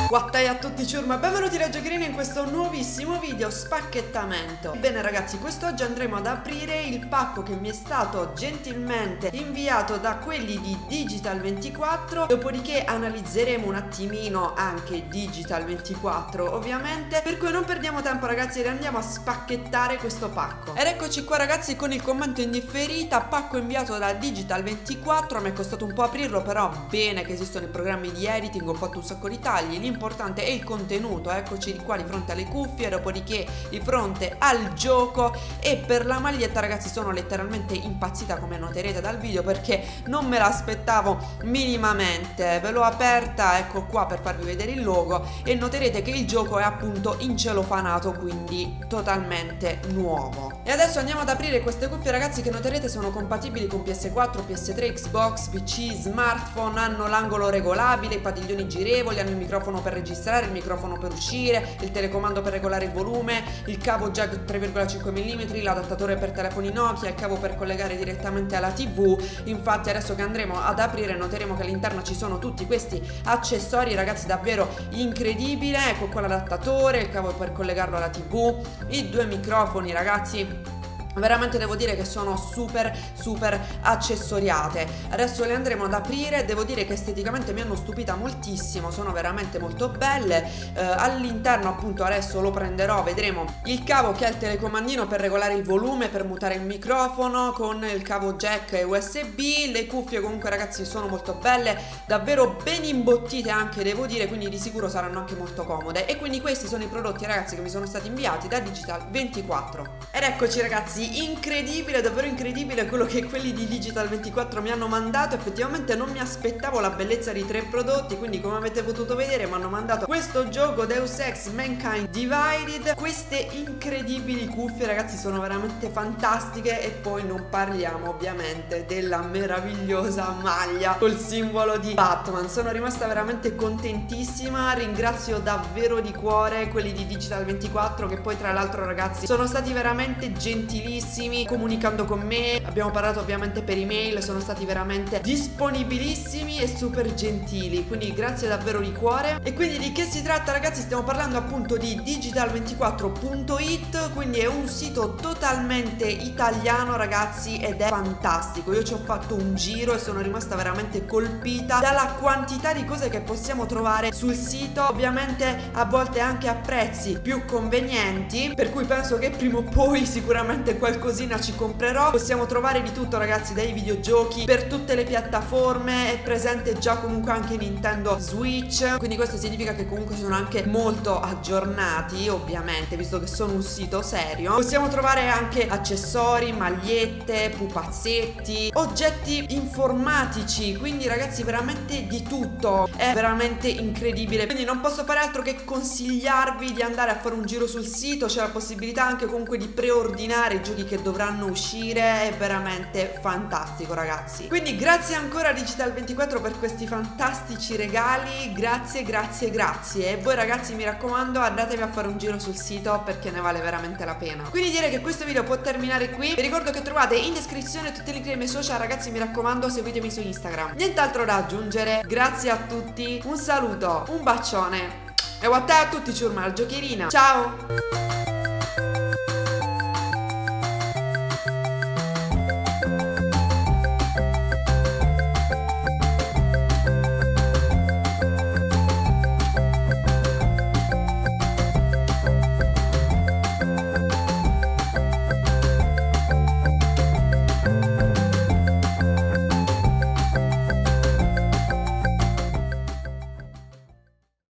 Guattai a tutti ciurma, benvenuti da Giocherina in questo nuovissimo video spacchettamento. Bene ragazzi, quest'oggi andremo ad aprire il pacco che mi è stato gentilmente inviato da quelli di Digital24. Dopodiché analizzeremo un attimino anche Digital24 ovviamente, per cui non perdiamo tempo ragazzi ed andiamo a spacchettare questo pacco. Ed eccoci qua ragazzi con il commento in differita, pacco inviato da Digital24. Mi è costato un po' aprirlo, però bene che esistono i programmi di editing, ho fatto un sacco di tagli. L'importante è il contenuto, eccoci qua di fronte alle cuffie, dopodiché di fronte al gioco. E per la maglietta ragazzi sono letteralmente impazzita, come noterete dal video, perché non me l'aspettavo minimamente. Ve l'ho aperta, ecco qua, per farvi vedere il logo, e noterete che il gioco è appunto incelofanato, quindi totalmente nuovo. E adesso andiamo ad aprire queste cuffie ragazzi, che noterete sono compatibili con PS4, PS3, Xbox, PC, smartphone. Hanno l'angolo regolabile, i padiglioni girevoli, hanno il microfono per registrare, il microfono per uscire, il telecomando per regolare il volume, il cavo jack 3,5 mm, l'adattatore per telefoni Nokia, il cavo per collegare direttamente alla TV. Infatti adesso che andremo ad aprire noteremo che all'interno ci sono tutti questi accessori ragazzi, davvero incredibile. Ecco qua l'adattatore, il cavo per collegarlo alla TV, i due microfoni ragazzi. Veramente devo dire che sono super accessoriate. Adesso le andremo ad aprire. Devo dire che esteticamente mi hanno stupita moltissimo, sono veramente molto belle. All'interno appunto adesso lo prenderò, vedremo il cavo che ha il telecomandino per regolare il volume, per mutare il microfono, con il cavo jack e USB. Le cuffie comunque ragazzi sono molto belle, davvero ben imbottite anche devo dire, quindi di sicuro saranno anche molto comode. E quindi questi sono i prodotti ragazzi che mi sono stati inviati da Digital24. Ed eccoci ragazzi, incredibile, davvero incredibile quello che quelli di Digital24 mi hanno mandato. Effettivamente non mi aspettavo la bellezza di tre prodotti, quindi come avete potuto vedere mi hanno mandato questo gioco Deus Ex Mankind Divided, queste incredibili cuffie ragazzi, sono veramente fantastiche. E poi non parliamo ovviamente della meravigliosa maglia col simbolo di Batman. Sono rimasta veramente contentissima, ringrazio davvero di cuore quelli di Digital24, che poi tra l'altro ragazzi sono stati veramente gentilissimi comunicando con me. Abbiamo parlato ovviamente per email, sono stati veramente disponibilissimi e super gentili, quindi grazie davvero di cuore. E quindi di che si tratta ragazzi? Stiamo parlando appunto di Digital24.it, quindi è un sito totalmente italiano ragazzi ed è fantastico. Io ci ho fatto un giro e sono rimasta veramente colpita dalla quantità di cose che possiamo trovare sul sito, ovviamente a volte anche a prezzi più convenienti, per cui penso che prima o poi sicuramente qualcosina ci comprerò. Possiamo trovare di tutto ragazzi, dai videogiochi per tutte le piattaforme, è presente già comunque anche Nintendo Switch, quindi questo significa che comunque sono anche molto aggiornati ovviamente, visto che sono un sito serio. Possiamo trovare anche accessori, magliette, pupazzetti, oggetti informatici, quindi ragazzi veramente di tutto, è veramente incredibile. Quindi non posso fare altro che consigliarvi di andare a fare un giro sul sito, c'è la possibilità anche comunque di preordinare i giochi che dovranno uscire, è veramente fantastico ragazzi. Quindi grazie ancora a Digital24 per questi fantastici regali, grazie. E voi ragazzi mi raccomando, andatevi a fare un giro sul sito perché ne vale veramente la pena. Quindi direi che questo video può terminare qui. Vi ricordo che trovate in descrizione tutti i link dei miei social ragazzi, mi raccomando seguitemi su Instagram. Nient'altro da aggiungere, grazie a tutti, un saluto, un bacione e a tutti ciurma la Giocherina, ciao!